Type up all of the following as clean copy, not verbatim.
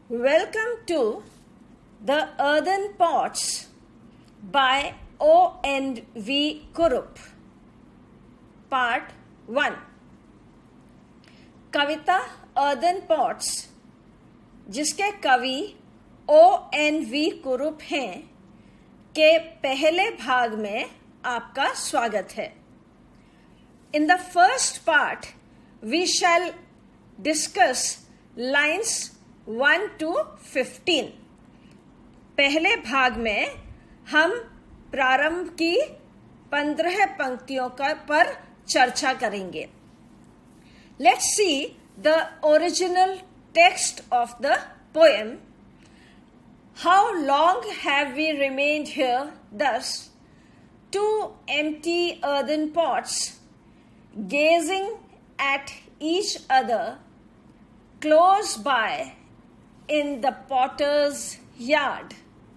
Welcome to The Earthen Pots by O.N.V. Kurup, Part 1. कविता earthen pots, जिसके कवि O.N.V. कुरुप हैं, के पहले भाग में आपका स्वागत है. In the first part, we shall discuss lines 1 to 15. पहले भाग में हम प्रारंभ की 15 पंक्तियों पर चर्चा करेंगे. Let's see the original text of the poem. How long have we remained here thus, two empty earthen pots, gazing at each other close by in the potter's yard,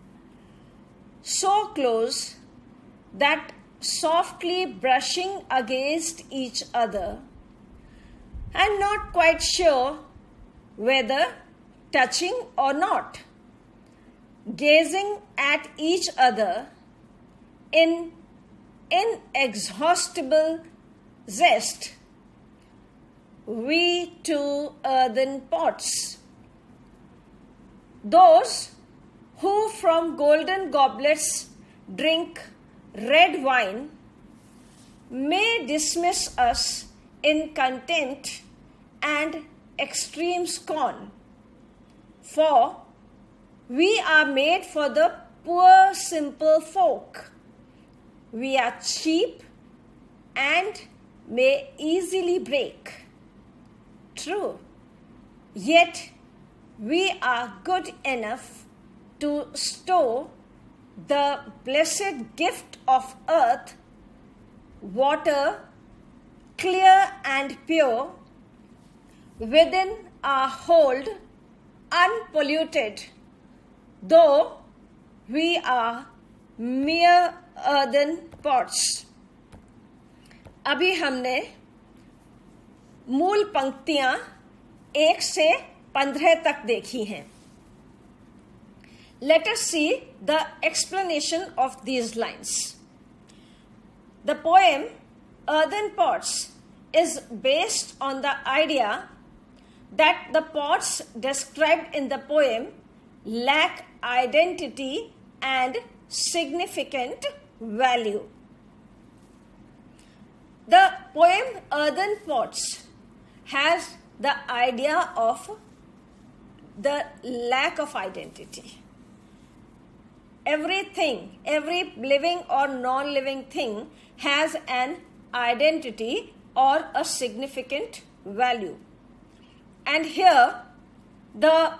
so close that softly brushing against each other, and not quite sure whether touching or not, gazing at each other in inexhaustible zest, we two earthen pots. Those who from golden goblets drink red wine may dismiss us in contempt and extreme scorn, for we are made for the poor simple folk. We are cheap and may easily break. True, yet we are good enough to stow the blessed gift of earth, water, clear and pure, within our hold, unpolluted, though we are mere earthen pots. अभी हमने मूल पंक्तियां 1 से 15 तक देखी हैं. Let us see the explanation of these lines. The poem Earthen Pots is based on the idea that the pots described in the poem lack identity and significant value. The poem Earthen Pots has the idea of the lack of identity. Everything, every living or non-living thing has an identity or a significant value. And here the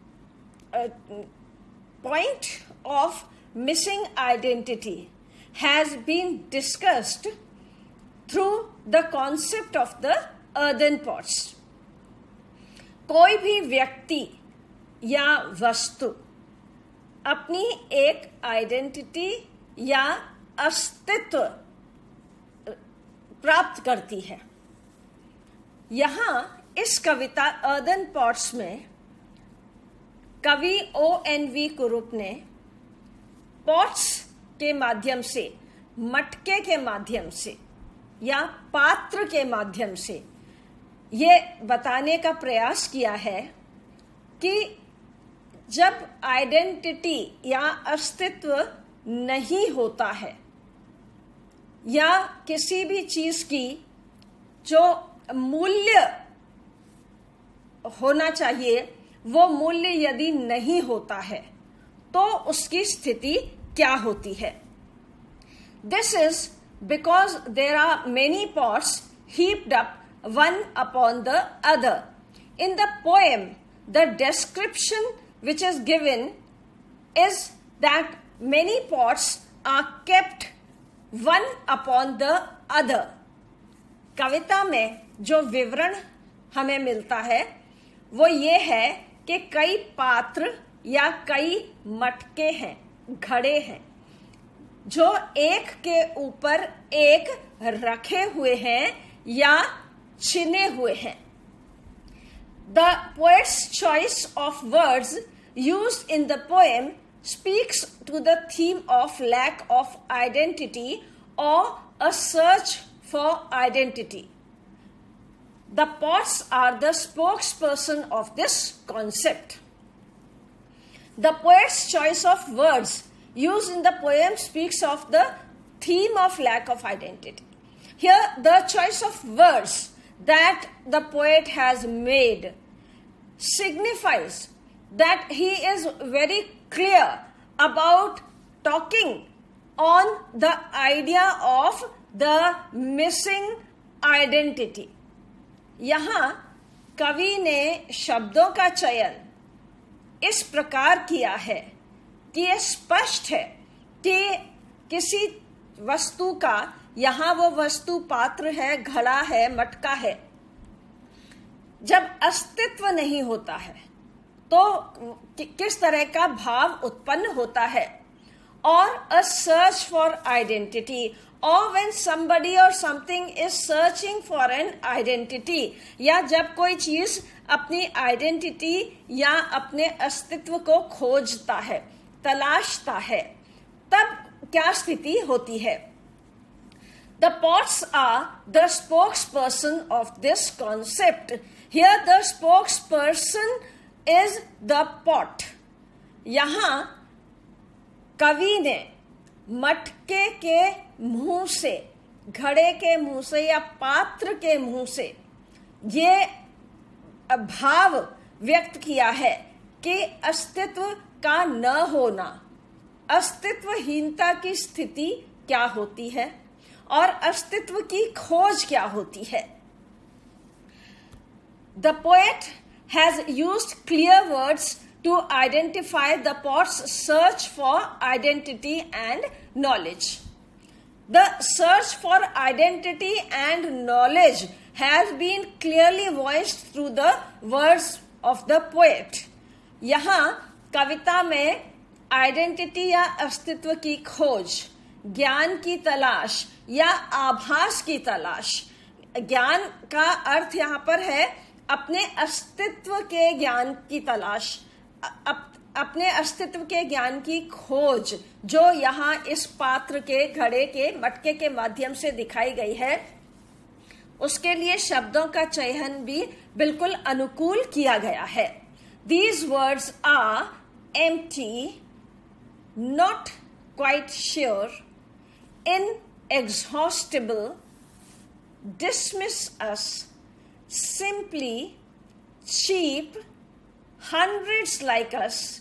point of missing identity has been discussed through the concept of the earthen pots. कोई भी व्यक्ति या वस्तु अपनी एक identity या अस्तित्व प्राप्त करती है. यहाँ इस कविता अर्दन पॉट्स में कवि O.N.V. कुरुप ने पॉट्स के माध्यम से, मटके के माध्यम से या पात्र के माध्यम से ये बताने का प्रयास किया है कि जब आइडेंटिटी या अस्तित्व नहीं होता है या किसी भी चीज की जो मूल्य होना चाहिए वो मूल्य यदि नहीं होता है तो उसकी स्थिति क्या होती है. This is because there are many pots heaped up one upon the other. In the poem, the description which is given is that many pots are kept one upon the other. कविता में जो विवरण हमें मिलता है वो ये है कि कई पात्र या कई मटके हैं, घड़े हैं, जो एक के ऊपर एक रखे हुए हैं या छिने हुए हैं. The poet's choice of words used in the poem speaks to the theme of lack of identity or a search for identity. The poets are the spokesperson of this concept. The poet's choice of words used in the poem speaks of the theme of lack of identity. Here, the choice of words that the poet has made signifies that he is very clear about talking on the idea of the missing identity. यहाँ कवि ने शब्दों का चयन इस प्रकार किया है कि यह स्पष्ट है कि किसी वस्तु का, यहाँ वो वस्तु पात्र है, घड़ा है, मटका है, जब अस्तित्व नहीं होता है तो किस तरह का भाव उत्पन्न होता है. और अ सर्च फॉर आइडेंटिटी, और when somebody or something is searching for an identity, या जब कोई चीज अपनी आइडेंटिटी या अपने अस्तित्व को खोजता है, तलाशता है, तब क्या स्थिति होती है. The poets are the spokesperson of this concept. Here the spokesperson is the pot. यहाँ कवि ने मटके के मुंह से, घड़े के मुंह से या पात्र के मुंह से ये भाव व्यक्त किया है कि अस्तित्व का न होना, अस्तित्वहीनता की स्थिति क्या होती है और अस्तित्व की खोज क्या होती है. The poet has used clear words to identify the poet's search for identity and knowledge. The search for identity and knowledge has been clearly voiced through the words of the poet. यहाँ कविता में identity या अस्तित्व की खोज, ज्ञान की तलाश या आभास की तलाश, ज्ञान का अर्थ यहाँ पर है अपने अस्तित्व के ज्ञान की तलाश, अपने अस्तित्व के ज्ञान की खोज, जो यहाँ इस पात्र के, घड़े के, मटके के माध्यम से दिखाई गई है, उसके लिए शब्दों का चयन भी बिल्कुल अनुकूल किया गया है. These words are empty, not quite sure, inexhaustible, dismiss us, simply, cheap, hundreds like us,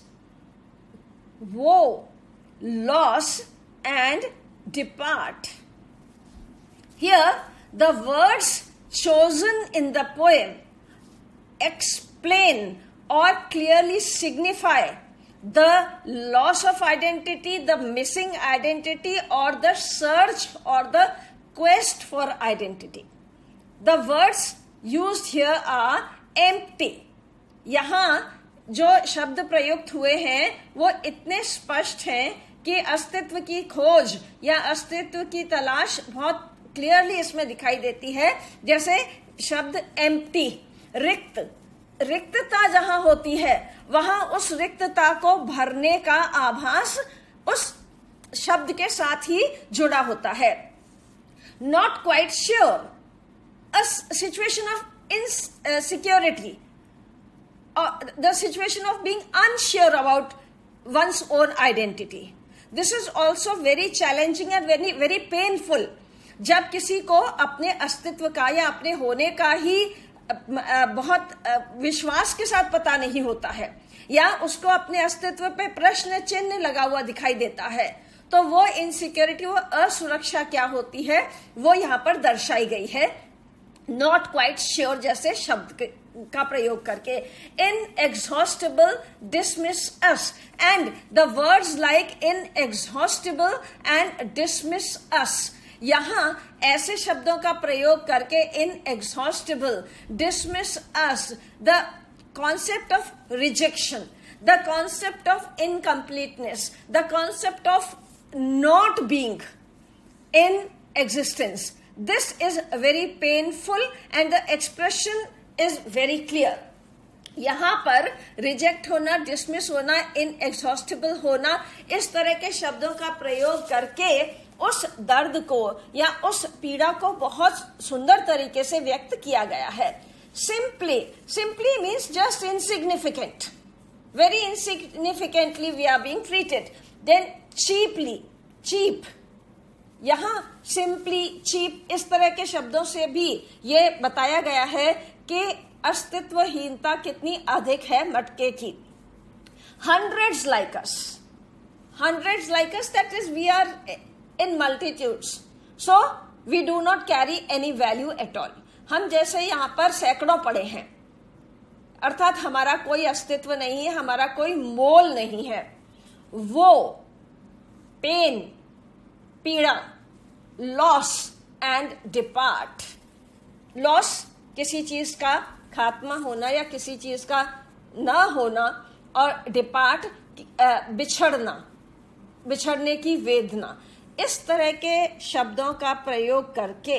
woe, loss, and depart. Here, the words chosen in the poem explain or clearly signify the loss of identity, the missing identity, or the search or the quest for identity. The words used here are empty. यहाँ जो शब्द प्रयुक्त हुए हैं वो इतने स्पष्ट हैं कि अस्तित्व की खोज या अस्तित्व की तलाश बहुत क्लियरली इसमें दिखाई देती है. जैसे शब्द एम्प्टी, रिक्त, रिक्तता जहां होती है वहां उस रिक्तता को भरने का आभास उस शब्द के साथ ही जुड़ा होता है. Not quite sure, a situation of insecurity, the situation of being unsure about one's own identity. This is also very challenging and very, very painful. जब किसी को अपने अस्तित्व का या अपने होने का ही बहुत विश्वास के साथ पता नहीं होता है या उसको अपने अस्तित्व पे प्रश्न चिन्ह लगा हुआ दिखाई देता है, तो वो इनसिक्योरिटी, वो असुरक्षा क्या होती है वो यहाँ पर दर्शाई गई है. नॉट क्वाइट श्योर जैसे शब्द का प्रयोग करके. Inexhaustible, dismiss us, and the words like inexhaustible and dismiss us, यहां ऐसे शब्दों का प्रयोग करके inexhaustible, dismiss us, the concept of rejection, the concept of incompleteness, the concept of not being in existence. This is very painful and the expression is very clear. यहां पर reject होना, dismiss होना, इनएग्जॉस्टिबल होना, इस तरह के शब्दों का प्रयोग करके उस दर्द को या उस पीड़ा को बहुत सुंदर तरीके से व्यक्त किया गया है. Simply means just insignificant, very insignificantly we are being treated. Then cheaply, cheap, यहां simply, cheap इस तरह के शब्दों से भी ये बताया गया है कि अस्तित्वहीनता कितनी अधिक है मटके की. Hundreds like us, that is we are in multitudes, so we do not carry any value at all. हम जैसे यहां पर सैकड़ों पड़े हैं, अर्थात हमारा कोई अस्तित्व नहीं है, हमारा कोई मोल नहीं है. वो पेन, पीड़ा, लॉस एंड डिपार्ट. लॉस किसी चीज का खात्मा होना या किसी चीज का न होना, और डिपार्ट बिछड़ना, बिछड़ने की वेदना. इस तरह के शब्दों का प्रयोग करके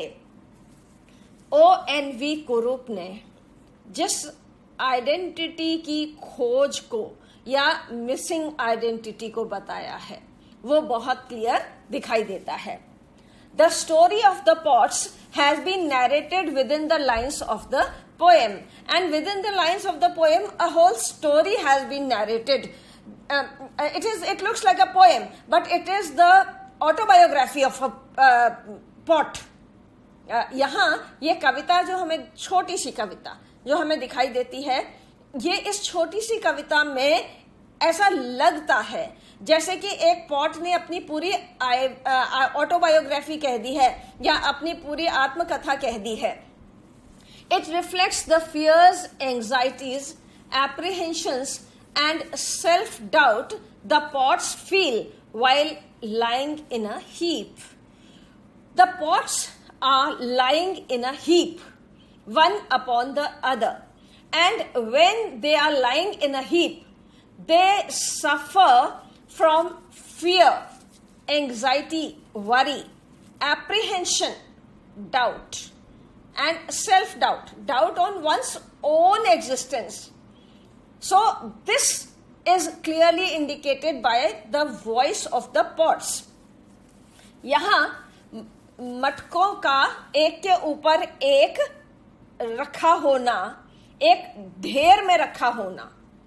ONV कुरूप ने जिस आइडेंटिटी की खोज को या मिसिंग आइडेंटिटी को बताया है वो बहुत क्लियर दिखाई देता है. The story of the pots has been narrated within the lines of the poem, and within the lines of the poem a whole story has been narrated. it looks like a poem, but it is the autobiography of a pot. यहाँ ये कविता जो हमें, छोटी सी कविता जो हमें दिखाई देती है, ये इस छोटी सी कविता में ऐसा लगता है जैसे कि एक पॉट ने अपनी पूरी ऑटोबायोग्राफी कह दी है या अपनी पूरी आत्मकथा कह दी है. It reflects the fears, anxieties, apprehensions and self doubt the pots feel while lying in a heap. The pots are lying in a heap, one upon the other, and when they are lying in a heap, they suffer from fear, anxiety, worry, apprehension, doubt, and self-doubt, doubt on one's own existence. So this is clearly indicated by the voice of the pots. यहाँ मटकों का एक के ऊपर एक रखा होना, एक ढेर में रखा होना,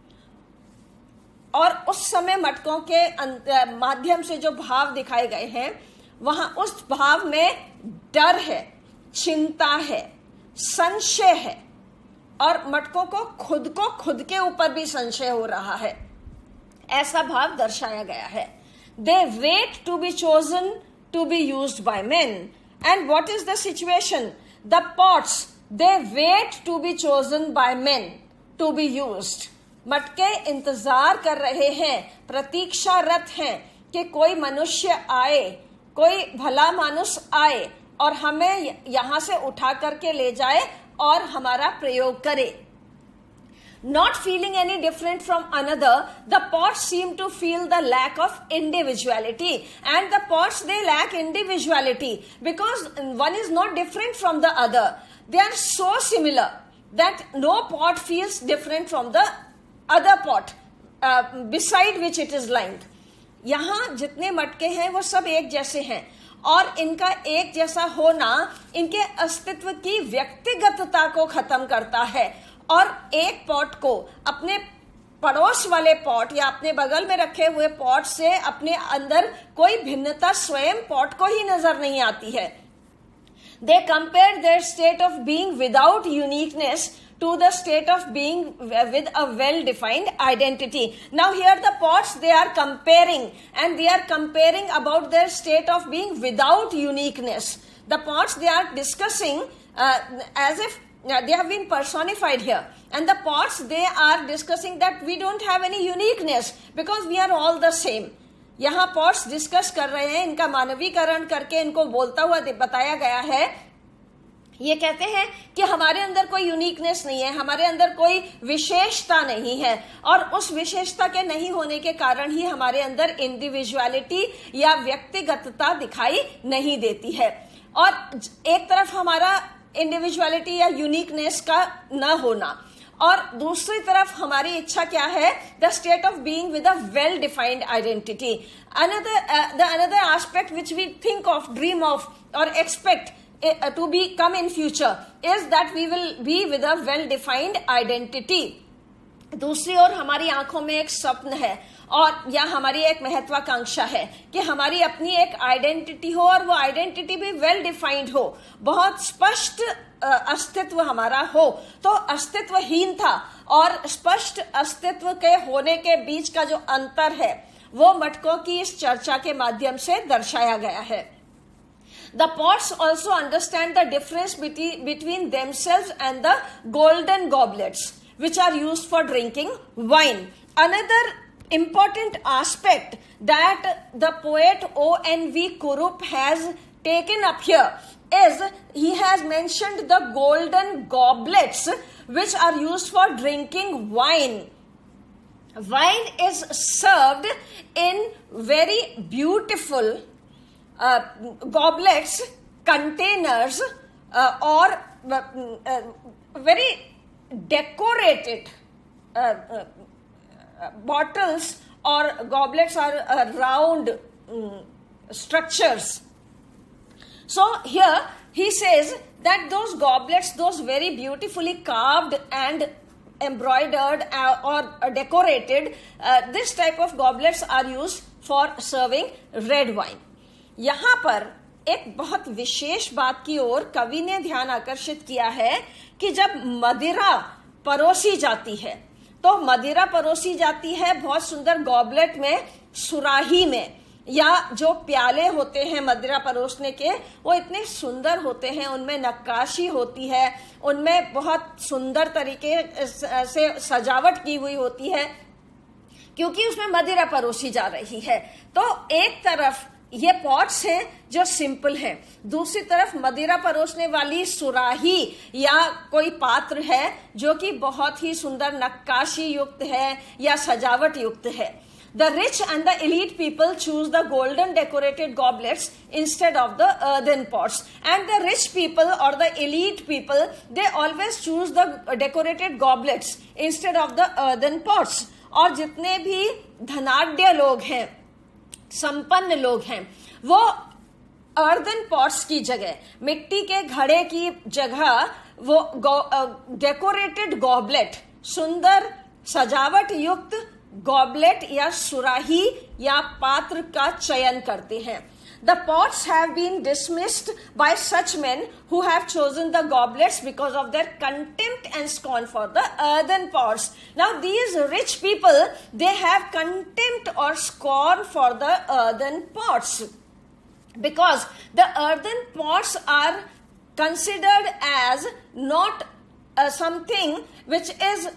और उस समय मटकों के माध्यम से जो भाव दिखाए गए हैं वहां उस भाव में डर है, चिंता है, संशय है, और मटकों को खुद के ऊपर भी संशय हो रहा है, ऐसा भाव दर्शाया गया है. They wait to be chosen to be used by men. And what is the situation? The pots, they wait to be chosen by men to be used. मटके इंतजार कर रहे हैं, प्रतीक्षारत हैं कि कोई मनुष्य आए, कोई भला मानुस आए और हमें यहां से उठा करके ले जाए और हमारा प्रयोग करे. Not feeling any different from another, the pots seem to feel the lack of individuality, and the pots, they lack individuality because one is not different from the other. They are so similar that no pot feels different from the other pot beside which it is lined. यहाँ जितने मटके हैं वो सब एक जैसे हैं, और इनका एक जैसा होना इनके अस्तित्व की व्यक्तिगतता को खत्म करता है, और एक पॉट को अपने पड़ोस वाले पॉट या अपने बगल में रखे हुए पॉट से अपने अंदर कोई भिन्नता स्वयं पॉट को ही नजर नहीं आती है. They compare their state of being without uniqueness to the state of being with a well-defined identity. Now here the pots, they are comparing, and they are comparing about their state of being without uniqueness. The pots, they are discussing as if they have been personified here, and the pots, they are discussing that we don't have any uniqueness because we are all the same. यहाँ pots discuss कर रहे हैं, इनका मानवीकरण करके इनको बोलता हुआ बताया गया है. ये कहते हैं कि हमारे अंदर कोई यूनिकनेस नहीं है, हमारे अंदर कोई विशेषता नहीं है, और उस विशेषता के नहीं होने के कारण ही हमारे अंदर इंडिविजुअलिटी या व्यक्तिगतता दिखाई नहीं देती है. और एक तरफ हमारा इंडिविजुअलिटी या यूनिकनेस का न होना, और दूसरी तरफ हमारी इच्छा क्या है? The state of being with a well defined identity. Another aspect which we think of, dream of, or expect to become in future is that we will be with a well defined identity. दूसरी ओर हमारी आंखों में एक स्वप्न है और या हमारी एक महत्वाकांक्षा है कि हमारी अपनी एक आइडेंटिटी हो और वो आइडेंटिटी भी वेल डिफाइंड हो, बहुत स्पष्ट अस्तित्व हमारा हो. तो अस्तित्वहीनता और स्पष्ट अस्तित्व के होने के बीच का जो अंतर है वो मटकों की इस चर्चा के माध्यम से दर्शाया गया है. The pots also understand the difference between themselves and the golden goblets, which are used for drinking wine. Another important aspect that the poet O.N.V. Kurup has taken up here is he has mentioned the golden goblets which are used for drinking wine. Wine is served in very beautiful goblets, containers, or very decorated bottles or goblets are round structures. So here he says that those goblets, those very beautifully carved and embroidered or decorated, this type of goblets are used for serving red wine. यहाँ पर एक बहुत विशेष बात की ओर कवि ने ध्यान आकर्षित किया है कि जब मदिरा परोसी जाती है तो मदिरा परोसी जाती है बहुत सुंदर गॉबलेट में, सुराही में, या जो प्याले होते हैं मदिरा परोसने के वो इतने सुंदर होते हैं, उनमें नक्काशी होती है, उनमें बहुत सुंदर तरीके से सजावट की हुई होती है क्योंकि उसमें मदिरा परोसी जा रही है. तो एक तरफ ये पॉट्स हैं जो सिंपल हैं, दूसरी तरफ मदिरा परोसने वाली सुराही या कोई पात्र है जो कि बहुत ही सुंदर नक्काशी युक्त है या सजावट युक्त है. The rich and the elite people choose the golden decorated goblets instead of the earthen pots. And the rich people or the elite people, they always choose the decorated goblets instead of the earthen pots. और जितने भी धनाढ्य लोग हैं, संपन्न लोग हैं, वो earthen pots की जगह, मिट्टी के घड़े की जगह वो decorated goblet, सुंदर सजावट युक्त गॉबलेट या सुराही या पात्र का चयन करते हैं. The pots have been dismissed by such men who have chosen the goblets because of their contempt and scorn for the earthen pots. Now these rich people, they have contempt or scorn for the earthen pots because the earthen pots are considered as not something which is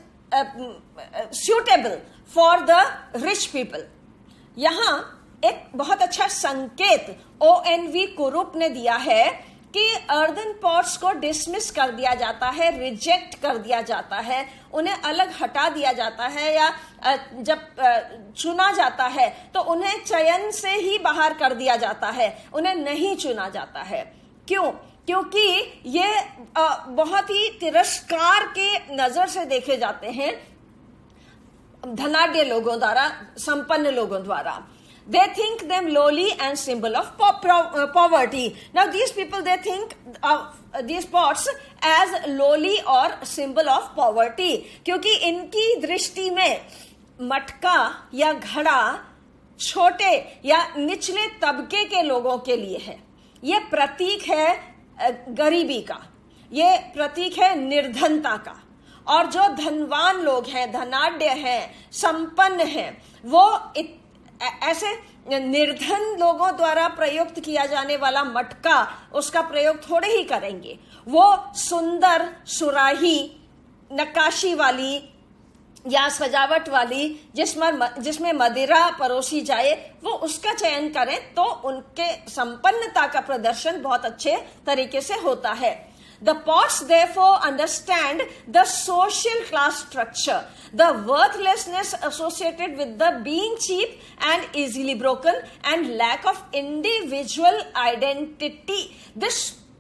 suitable for the rich people. यहाँ एक बहुत अच्छा संकेत O.N.V. कुरुप ने दिया है कि earthen pots को डिसमिस कर दिया जाता है, रिजेक्ट कर दिया जाता है, उन्हें अलग हटा दिया जाता है, या जब चुना जाता है तो उन्हें चयन से ही बाहर कर दिया जाता है, उन्हें नहीं चुना जाता है. क्यों? क्योंकि ये बहुत ही तिरस्कार के नजर से देखे जाते हैं धनाढ्य लोगों द्वारा, संपन्न लोगों द्वारा. They think them lowly and symbol of poverty. Now these people, they think these pots as lowly or symbol of poverty, क्योंकि इनकी दृष्टि में मटका या घड़ा छोटे या निचले तबके के लोगों के लिए है. ये प्रतीक है गरीबी का, ये प्रतीक है निर्धनता का. और जो धनवान लोग हैं, धनाढ्य हैं, संपन्न हैं, वो ऐसे निर्धन लोगों द्वारा प्रयुक्त किया जाने वाला मटका, उसका प्रयोग थोड़े ही करेंगे. वो सुंदर सुराही, नक्काशी वाली या सजावट वाली जिसमें मदिरा परोसी जाए, वो उसका चयन करें तो उनके संपन्नता का प्रदर्शन बहुत अच्छे तरीके से होता है. The pots therefore understand the social class structure, the worthlessness associated with the being cheap and easily broken, and lack of individual identity. This is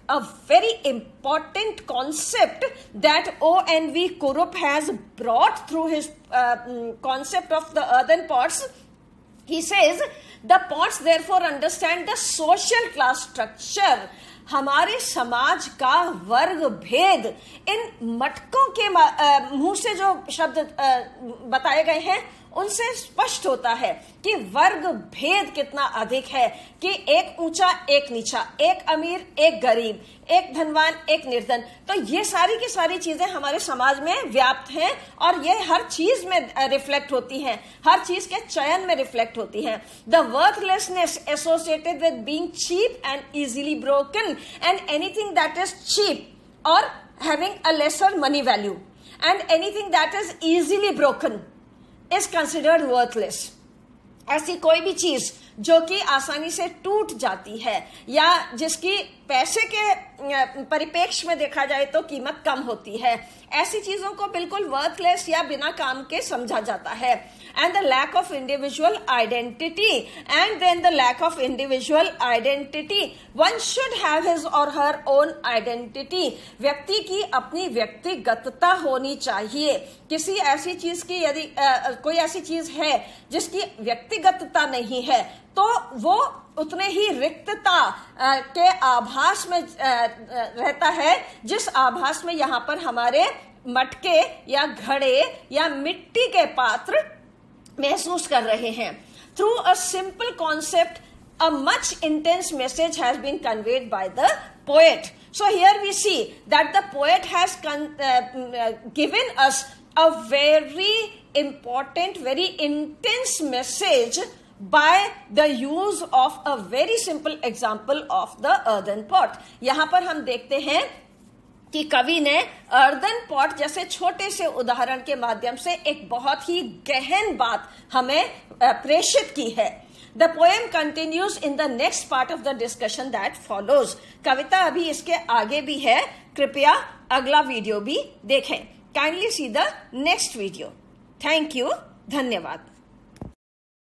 a very important concept that O.N.V. Kurup has brought through his concept of the earthen pots. He says, the pots therefore understand the social class structure. हमारे समाज का वर्ग भेद इन मटकों के मुंह से जो शब्द बताए गए हैं उनसे स्पष्ट होता है कि वर्ग भेद कितना अधिक है, कि एक ऊंचा एक नीचा, एक अमीर एक गरीब, एक धनवान एक निर्धन। तो ये सारी की सारी चीजें हमारे समाज में व्याप्त हैं और ये हर चीज में रिफ्लेक्ट होती हैं, हर चीज के चयन में रिफ्लेक्ट होती हैं। The worthlessness associated with being cheap and easily broken and anything that is cheap or having a lesser money value and anything that is easily broken is considered worthless। ऐसी कोई भी चीज जो कि आसानी से टूट जाती है या जिसकी पैसे के परिप्रेक्ष्य में देखा जाए तो कीमत कम होती है, ऐसी चीजों को बिल्कुल वर्थलेस या बिना काम के समझा जाता है। And the lack of individual identity and then the lack of individual identity, one should have his or her own identity. व्यक्ति की अपनी व्यक्तिगतता होनी चाहिए। किसी ऐसी चीज की यदि कोई ऐसी चीज है जिसकी व्यक्तिगतता नहीं है तो वो उतने ही रिक्तता के आभास में रहता है जिस आभास में यहाँ पर हमारे मटके या घड़े या मिट्टी के पात्र महसूस कर रहे हैं। Through a simple concept a much intense message has been conveyed by the poet. So here we see that the poet has given us a very important, very intense message by the use of a very simple example of the earthen pot. यहाँ पर हम देखते हैं कि कवि ने earthen pot जैसे छोटे से उदाहरण के माध्यम से एक बहुत ही गहन बात हमें प्रेषित की है। The poem continues in the next part of the discussion that follows. कविता अभी इसके आगे भी है, कृपया अगला वीडियो भी देखें। Kindly see the next video. Thank you. धन्यवाद।